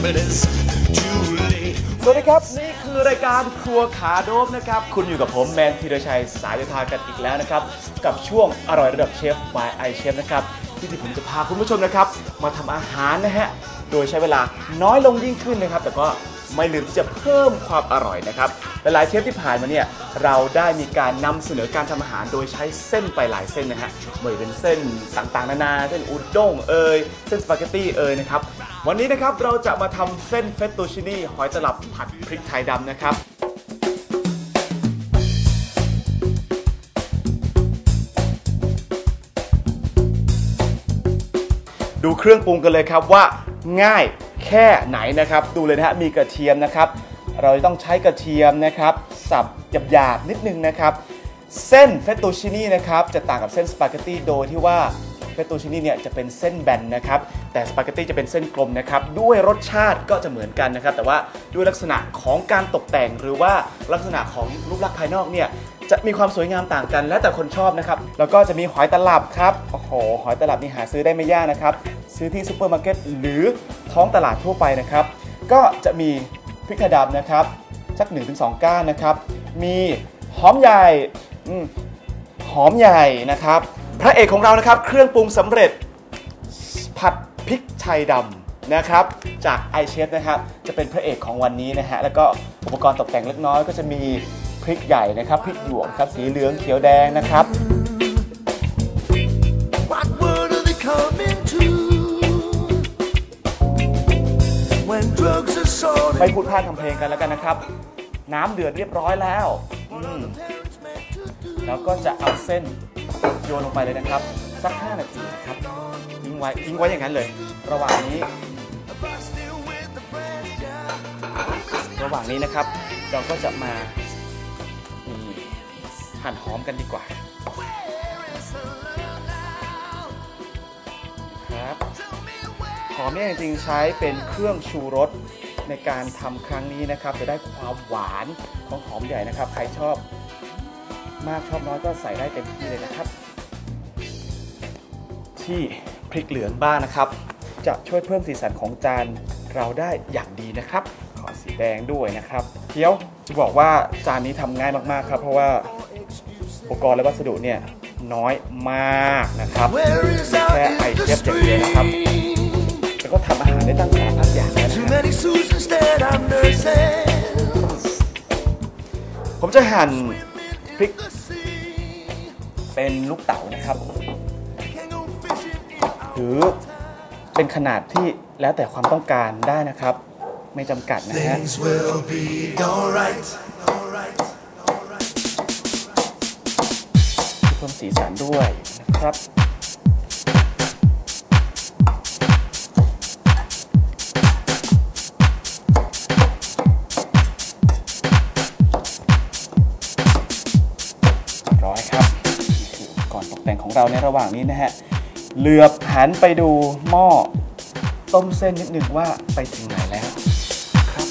สวัสดีครับนี่คือรายการครัวขาโดบนะครับคุณอยู่กับผมแมนธีรชัยสายทากันอีกแล้วนะครับกับช่วงอร่อยระดับเชฟ by i Chef นะครับที่ผมจะพาคุณผู้ชมนะครับมาทำอาหารนะฮะโดยใช้เวลาน้อยลงยิ่งขึ้นนะครับแต่ก็ไม่ลืมที่จะเพิ่มความอร่อยนะครับหลายเชฟที่ผ่านมาเนี่ยเราได้มีการนำเสนอการทำอาหารโดยใช้เส้นไปหลายเส้นนะฮะไม่ว่าเป็นเส้นต่างๆนานาเส้นอุด้งเส้นสปาเกตตี้นะครับวันนี้นะครับเราจะมาทำเส้นเฟตตูชินีหอยตลับผัดพริกไทยดำนะครับดูเครื่องปรุงกันเลยครับว่าง่ายแค่ไหนนะครับดูเลยนะฮะมีกระเทียมนะครับเราจะต้องใช้กระเทียมนะครับสับหยาบๆนิดนึงนะครับเส้นเฟตตูชินีนะครับจะต่างกับเส้นสปาเกตตี้โดยที่ว่าเฟตตูชินีเนี่ยจะเป็นเส้นแบนนะครับแต่สปาเกตตี้จะเป็นเส้นกลมนะครับด้วยรสชาติก็จะเหมือนกันนะครับแต่ว่าด้วยลักษณะของการตกแต่งหรือว่าลักษณะของรูปลักษณ์ภายนอกเนี่ยจะมีความสวยงามต่างกันแล้วแต่คนชอบนะครับแล้วก็จะมีหอยตลับครับโอ้โหหอยตลับนี่หาซื้อได้ไม่ยากนะครับซื้อที่ซูเปอร์มาร์เก็ตหรือท้องตลาดทั่วไปนะครับก็จะมีพริกไทยดำนะครับสัก 1-2 ก้านนะครับมีหอมใหญ่นะครับพระเอกของเรานะครับเครื่องปรุงสำเร็จผัดพริกไทยดำนะครับจากไอเชฟนะครับจะเป็นพระเอกของวันนี้นะฮะแล้วก็อุปกรณ์ตกแต่งเล็กน้อยก็จะมีพริกใหญ่นะครับพริกหยวกครับสีเหลืองเขียวแดงนะครับไปพูดพลาดทำเพลงกันแล้วกันนะครับน้ำเดือดเรียบร้อยแล้วแล้วก็จะเอาเส้นโยนลงไปเลยนะครับสัก5 นาทีนะครับทิ้งไว้อย่างนั้นเลยระหว่างนี้นะครับเราก็จะมาหั่นหอมกันดีกว่าครับหอมเนี่ยจริงๆใช้เป็นเครื่องชูรสในการทำครั้งนี้นะครับจะได้ความหวานของหอมใหญ่นะครับใครชอบมากชอบน้อยก็ใส่ได้เต็มที่เลยนะครับที่พริกเหลืองบ้างนะครับจะช่วยเพิ่มสีสันของจานเราได้อย่างดีนะครับขอสีแดงด้วยนะครับเคี้ยวจะบอกว่าจานนี้ทำง่ายมากๆครับเพราะว่าอุปกรณ์และวัสดุเนี่ยน้อยมากนะครับแค่ไอเชฟอย่างเดียวนะครับแล้วก็ทำอาหารได้ตั้งสารพัดอย่างเลยนะครับผมจะหั่นพริกเป็นลูกเต๋านะครับหรือเป็นขนาดที่แล้วแต่ความต้องการได้นะครับไม่จำกัดนะฮะเพิ่มสีสันด้วยนะครับร้อยครับก่อนตกแต่งของเราในระหว่างนี้นะฮะเหลือบหันไปดูหม้อต้มเส้นนิดนึงว่าไปถึงไหนแล้วครับ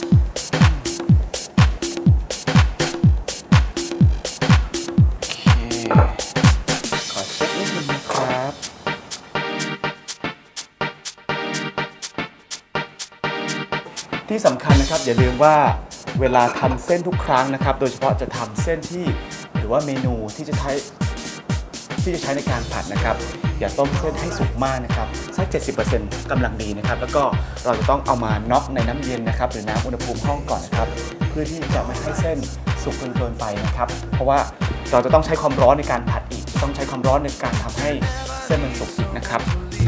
โอเคขอเช็คนิดนึงนะครับที่สำคัญนะครับอย่าลืมว่าเวลาทำเส้นทุกครั้งนะครับโดยเฉพาะจะทำเส้นที่หรือว่าเมนูที่จะใช้ในการผัดนะครับอย่าต้มเส้นให้สุกมากนะครับสัก 70% กำลังดีนะครับแล้วก็เราจะต้องเอามาน็อกในน้ำเย็นนะครับหรือน้ำอุณหภูมิห้องก่อนนะครับเพื่อที่จะไม่ให้เส้นสุกเกินไปนะครับเพราะว่าเราจะต้องใช้ความร้อนในการผัดอีกต้องใช้ความร้อนในการทำให้เส้นมันสุกอีกนะครับ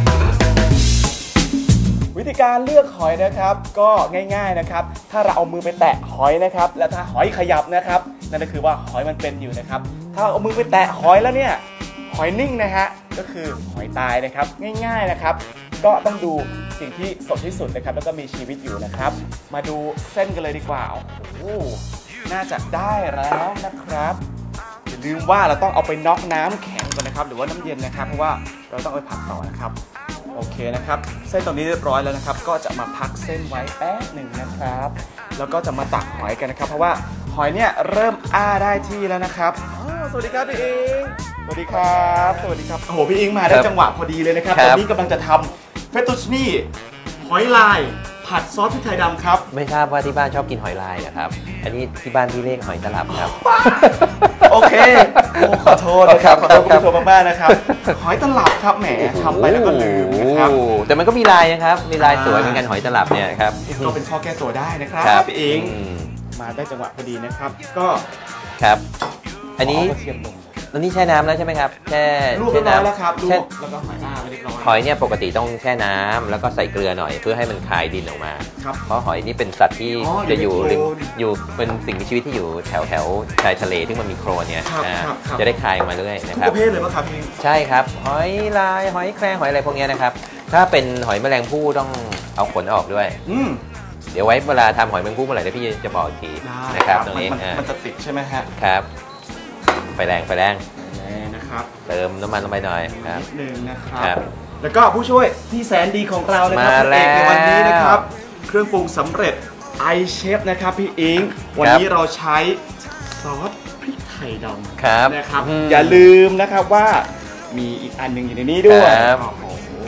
วิธีการเลือกหอยนะครับก็ง่ายๆนะครับถ้าเราเอามือไปแตะหอยนะครับแล้วถ้าหอยขยับนะครับนั่นก็คือว่าหอยมันเป็นอยู่นะครับถ้าเอามือไปแตะหอยแล้วเนี่ยหอยนิ่งนะฮะก็คือหอยตายนะครับง่ายๆนะครับก็ต้องดูสิ่งที่สดที่สุดนะครับแล้วก็มีชีวิตอยู่นะครับมาดูเส้นกันเลยดีกว่าโอ้โหน่าจะได้แล้วนะครับอย่าลืมว่าเราต้องเอาไปน็อกน้ำแข็งก่อนนะครับหรือว่าน้ำเย็นนะครับเพราะว่าเราต้องเอาไปผัดต่อนะครับโอเคนะครับเส้นตรงนี้เรียบร้อยแล้วนะครับก็จะมาพักเส้นไว้แป๊บหนึ่งนะครับแล้วก็จะมาตักหอยกันนะครับเพราะว่าหอยเนี่ยเริ่มอ้าได้ที่แล้วนะครับสวัสดีครับพี่อิงสวัสดีครับโอ้โหพี่อิงมาได้จังหวะพอดีเลยนะครับตอนนี้กำลังจะทำเฟตตูชินีหอยลายผัผัดซอสพริกไทยดำครับไม่ทราบว่าที่บ้านชอบกินหอยลายเหรอครับอันนี้ที่บ้านพี่เรียกหอยตลับครับโอเคขอโทษนะครับขอโทษคุณผู้ชมมากๆนะครับหอยตลับครับแหมทำไปแล้วก็ลืมนะครับโอ้โหแต่มันก็มีลายนะครับมีลายสวยเหมือนกันหอยตลับเนี่ยครับก็เป็นข้อแก้ตัวได้นะครับครับพี่อิงมาได้จังหวะพอดีนะครับ ก็ครับอันนี้กระเทียมลงตอนนี้แช่น้ำแล้วใช่ไหมครับแช่ลวกเรียบร้อยแล้วครับลแช่วกแล้วก็หอยไปเรียบร้อยหอยเนี่ยปกติต้องแช่น้ำแล้วก็ใส่เกลือหน่อยเพื่อให้มันคายดินออกมาครับเพราะหอยนี่เป็นสัตว์ที่อ๋อจะอยู่อยู่ในริมโคลนอยู่เป็นสิ่งมีชีวิตที่อยู่แถวชายทะเลที่มันมีโคลนเนี่ยครับนะครับครับจะได้คายออกมาเรื่อยนะทุกครับประเภทเลยป่ะครับพี่อิงใช่ครับหอยลายหอยแครงหอยอะไรพวกเนี้ยนะครับถ้าเป็นหอยแมลงภู่ต้องเอาขนออกด้วยอืมเดี๋ยวไว้เวลาทำหอยแมลงภู่เมื่อไหร่เดี๋ยวพี่จะบอกอีกทีได้นะครับตรงนี้มันจะติดใช่ไหมฮะครับไฟแรงนี่นะครับเติมน้ำมันลงไปหน่อยครับนิดนึงนะครัครับ บแล้วก็ผู้ช่วยที่แสนดีของเรานะครัมาพระเอกในวันนี้นะคแล้รับวเครื่องปรุงสำเร็จไอเชฟนะครับพี่อิงวันนี้เราใช้ซอสพริกไทยดำครับนะครับมอย่าลืมนะครับว่ามีอีกอันหนึ่งอยู่ในนี้ด้วยครับโอ้โห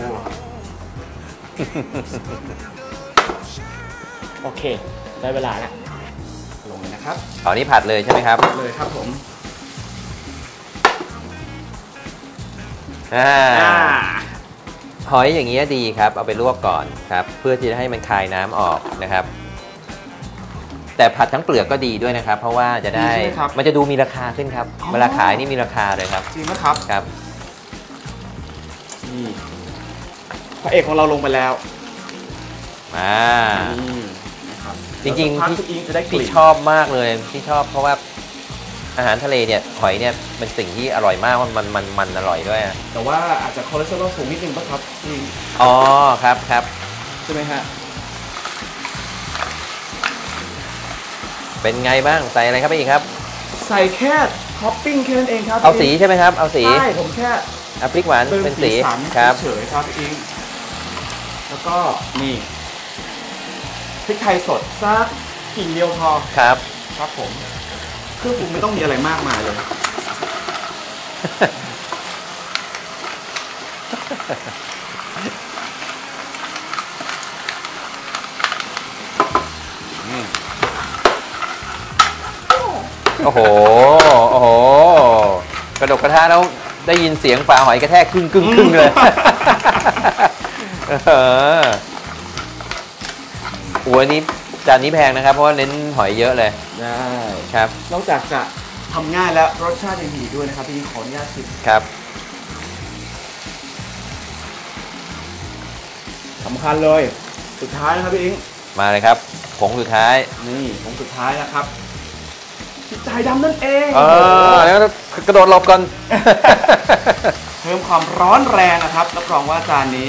โอเค ได้เวลาแล้วลงเลยนะครับอ๋อนี่ผัดเลยใช่ไหมครับเลยครับผมอ่าอ่าหอยอย่างเงี้ยดีครับเอาไปลวกก่อนครับเพื่อที่จะให้มันคายน้ำออกนะครับ แต่ผัดทั้งเปลือกก็ดีด้วยนะครับ เพราะว่าจะได้มันจะดูมีราคาขึ้นครับเวลาขายนี่มีราคาเลยครับจริงไหมครับครับนี่พระเอกของเราลงไปแล้วมานี่นะครับจริงๆแล้วสักพักที่พี่อิงจะได้กที่ลิ่นชอบมากเลยที่ชอบเพราะว่าอาหารทะเลเนี่ยหอยเนี่ยเป็นสิ่งที่อร่อยมากมันอร่อยด้วยอะแต่ว่าอาจจะคอเลสเตอรอลสูงนิดนึงป่ะครับจริงอ๋อครับครับใช่ไหมฮะเป็นไงบ้างใส่อะไรครับไปอีกครับใส่แค่ท็อปปิ้งแค่นั้นเองครับเอาสีใช่ไหมครับเอาสีใช่ผมแค่เอาพริกหวานเติมเป็นสีสีสันครับเฉยๆครับพี่อิงแล้วก็นี่พริกไทยสดสักกิ่งเดียวพอครับครับผมเครื่องปรุงไม่ต้องมีอะไรมากมายเลยโอ้โหโอ้โหกระดกกระทะแล้วได้ยินเสียงปลาหอยกระแทกครึ่งเลยอัวนี้จานนี้แพงนะครับ เพราะว่าเน้นหอยเยอะเลยได้ครับนอกจากจะทำง่ายแล้วรสชาติยังดีด้วยนะครับพี่อิงขออนุญาตชิมครับสำคัญเลยสุดท้ายนะครับพี่อิงมาเลยครับผงสุดท้ายนี่ของสุดท้ายนะครับพริกไทยดำนั่นเองแล้วกระโดดหลบก่อนเพิ่มความร้อนแรงนะครับรับรองว่าจานนี้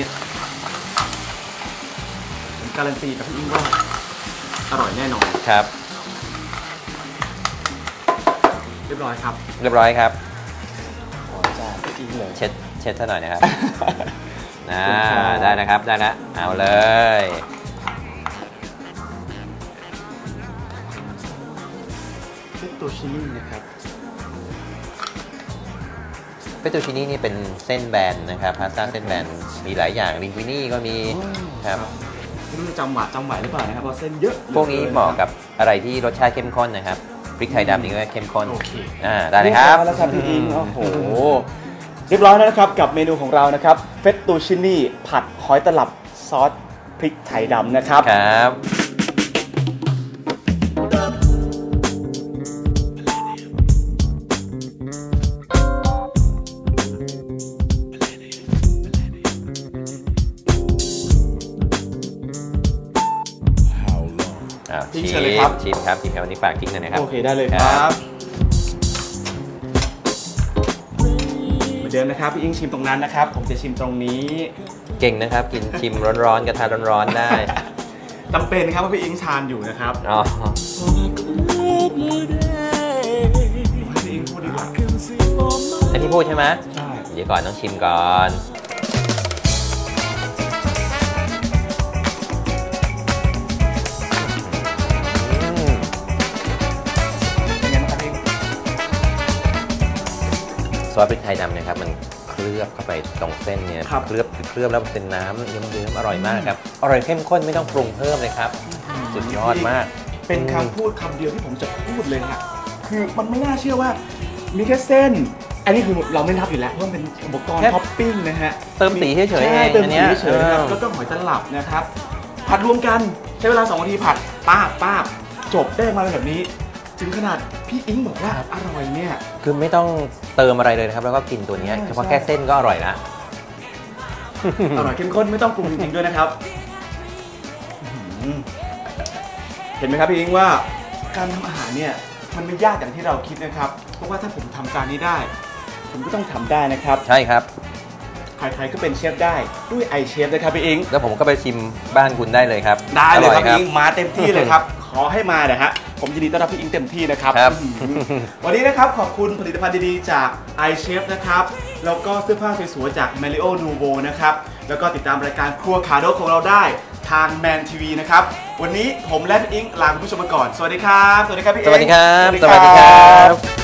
ผมการันตีกับพี่อิงว่าอร่อยแน่นอนครับเรียบร้อยครับเรียบร้อยครับขอจานพี่อิงเลยเช็ดซะหน่อยนะครับ ได้นะครับได้นะเอาเลยเฟตตูชินี่นะครับเฟตตูชินี่นี่เป็นเส้นแบนนะครับพาสต้าเส้นแบนมีหลายอย่างลิงกุินี่ก็มีครับไม่รู้จะจำไหวหรือเปล่านะครับเพราะเส้นเยอะพวกนี้เหมาะกับอะไรที่รสชาติเข้มข้นนะครับพริกไทยดำนี่ก็เข้มข้นโอเคได้เลยครับเรียบร้อยแล้วครับพี่อิงโอ้โหเรียบร้อยแล้วนะครับกับเมนูของเรานะครับเฟตตูชินี่ผัดหอยตลับซอสพริกไทยดำนะครับครับทิ้งเชิญเลยครับชิมครับชิมครับวันนี้ฝากทิ้งหน่อยนะครับโอเคได้เลยครับเหมือนเดิมนะครับพี่อิงชิมตรงนั้นนะครับผมจะชิมตรงนี้เก่งนะครับกินชิมร้อนๆกระทะร้อนๆได้จำเป็นครับเพราะพี่อิงทานอยู่นะครับอ๋อให้พี่อิงพูดดีกว่าอันที่พูดใช่ไหมใช่เดี๋ยวก่อนต้องชิมก่อนเป็นไงบ้างครับพี่อิงซอสพริกไทยดำนะครับมันคเคลือบเข้าไปตรงเส้นเนี่ยครับเคลือบแล้วเป็นน้ำเยิ้มๆอร่อยมากครับอร่อยเข้มข้นไม่ต้องปรุงเพิ่มเลยครับสุดยอดมากเป็นคำพูดคำเดียวที่ผมจะพูดเลยฮะคือมันไม่น่าเชื่อว่ามีแค่เส้น อันนี้คือเราไม่นับอยู่แล้วเพราะมันเป็นอุปกรณ์แค่ท็อปปิ้งนะฮะเติมสีเฉยๆเองใช่เติมอันสีเนี้ยเฉยๆนะครับแล้วก็หอยตลับนะครับผัดรวมกันใช้เวลา2 นาทีผัดป้าบจบได้มาเป็นแบบนี้ ถึงขนาดพี่อิงบอกว่าอร่อยเนี่ยคือไม่ต้องเติมอะไรเลยนะครับ แล้วก็กินตัวเนี้ยใช่เฉพาะแค่เส้นก็อร่อยละอร่อยเข้มข้นไม่ต้องปรุงจริงๆด้วยนะครับอื้อหือเห็นไหมครับพี่อิงว่าการทำอาหารเนี่ยมันไม่ยากอย่างที่เราคิดนะครับ เพราะว่าถ้าผมทำจานนี้ได้ ผมก็ต้องทำได้นะครับใช่ครับใครๆก็เป็นเชฟได้ด้วยไอเชฟนะครับพี่อิงแล้วผมก็ไปชิมบ้านคุณได้เลยครับได้เลยครับอพี่ออิงมาเต็มที่เลยครับ ขอให้มานะฮะผมยินดีต้อนรับพี่อิงเต็มที่นะครับครับอื้อหือวันนี้นะครับขอบคุณผลิตภัณฑ์ดีๆจาก iChef นะครับแล้วก็เสื้อผ้าสวยๆจาก Mario Nuvo นะครับแล้วก็ติดตามรายการครัวขาโดกของเราได้ทาง Man TV นะครับวันนี้ผมและพี่อิงลาคุณผู้ชมไปก่อนสวัสดีครับสวัสดีครับพี่อิงสวัสดีครับ สวัสดีครับ